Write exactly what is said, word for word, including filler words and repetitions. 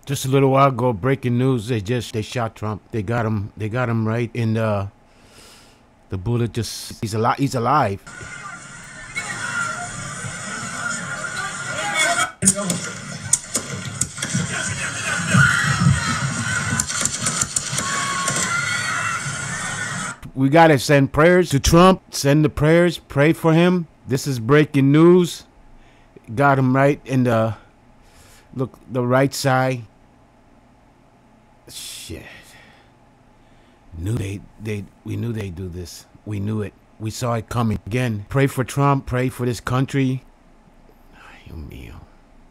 Just a little while ago, breaking news. They just they shot Trump. They got him. They got him right in the. The bullet just. He's alive. He's alive. We gotta send prayers to Trump. Send the prayers. Pray for him. This is breaking news. Got him right in the. Look, the right side. Shit. Knew they they we knew they'd do this. We knew it. We saw it coming. Again, pray for Trump, pray for this country. Ay, Dios mío.